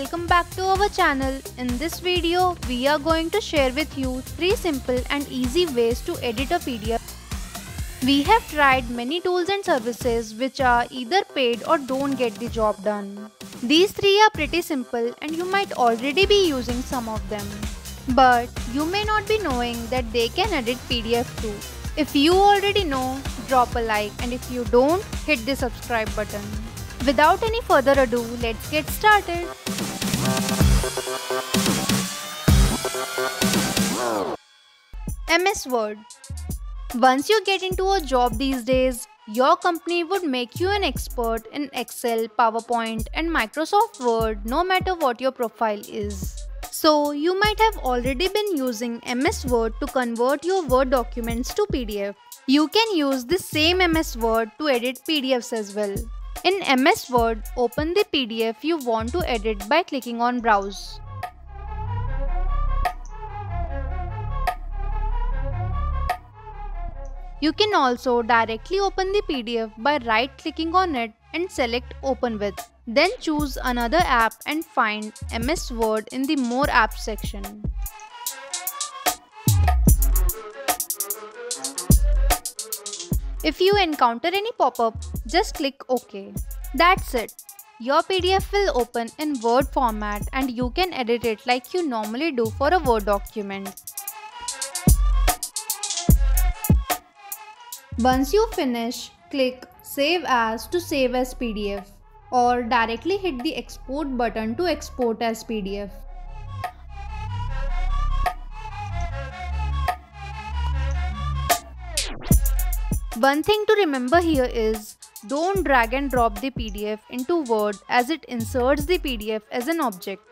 welcome back to our channel. In this video, we are going to share with you 3 simple and easy ways to edit a PDF. We have tried many tools and services which are either paid or don't get the job done. These 3 are pretty simple and you might already be using some of them. But you may not be knowing that they can edit PDF too. If you already know, drop a like, and if you don't, hit the subscribe button. Without any further ado, let's get started. MS Word. Once you get into a job these days, your company would make you an expert in Excel, PowerPoint, and Microsoft Word no matter what your profile is. So, you might have already been using MS Word to convert your Word documents to PDF. You can use this same MS Word to edit PDFs as well. In MS Word, open the PDF you want to edit by clicking on Browse. You can also directly open the PDF by right-clicking on it and select Open With. Then choose another app and find MS Word in the More Apps section. If you encounter any pop-up, just click OK. That's it. Your PDF will open in Word format and you can edit it like you normally do for a Word document. Once you finish, click Save As to save as PDF, or directly hit the Export button to export as PDF. One thing to remember here is, don't drag and drop the PDF into Word as it inserts the PDF as an object.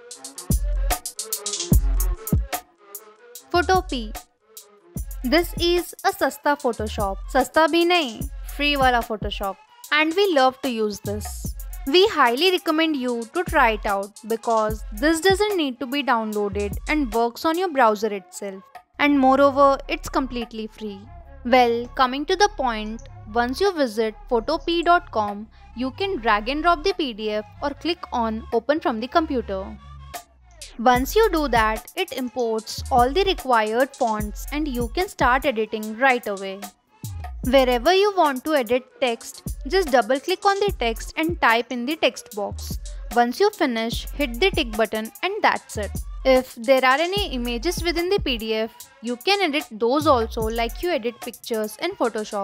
Photopea. This is a Sasta Photoshop. Sasta bhi nahi, free wala Photoshop. And we love to use this. We highly recommend you to try it out because this doesn't need to be downloaded and works on your browser itself. And moreover, it's completely free. Well, coming to the point, once you visit photopea.com, you can drag and drop the PDF or click on Open from the computer. Once you do that, it imports all the required fonts and you can start editing right away. Wherever you want to edit text, just double click on the text and type in the text box. Once you finish, hit the tick button and that's it. If there are any images within the PDF, you can edit those also like you edit pictures in Photoshop.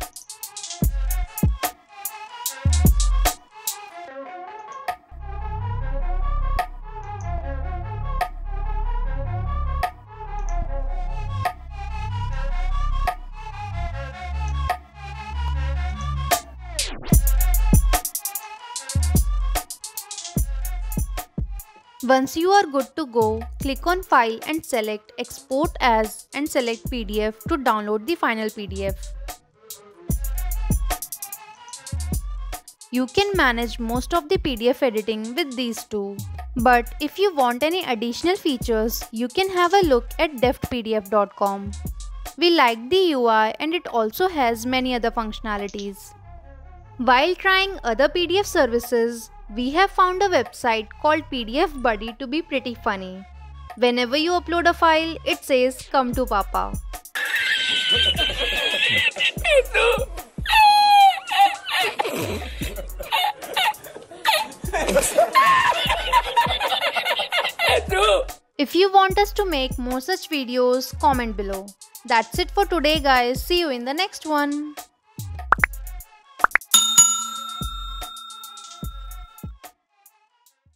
Once you are good to go, click on File and select Export As and select PDF to download the final PDF. You can manage most of the PDF editing with these two. But if you want any additional features, you can have a look at deftpdf.com. We like the UI and it also has many other functionalities. While trying other PDF services, we have found a website called PDF Buddy to be pretty funny. Whenever you upload a file, it says, "Come to Papa." If you want us to make more such videos, comment below. That's it for today guys. See you in the next one.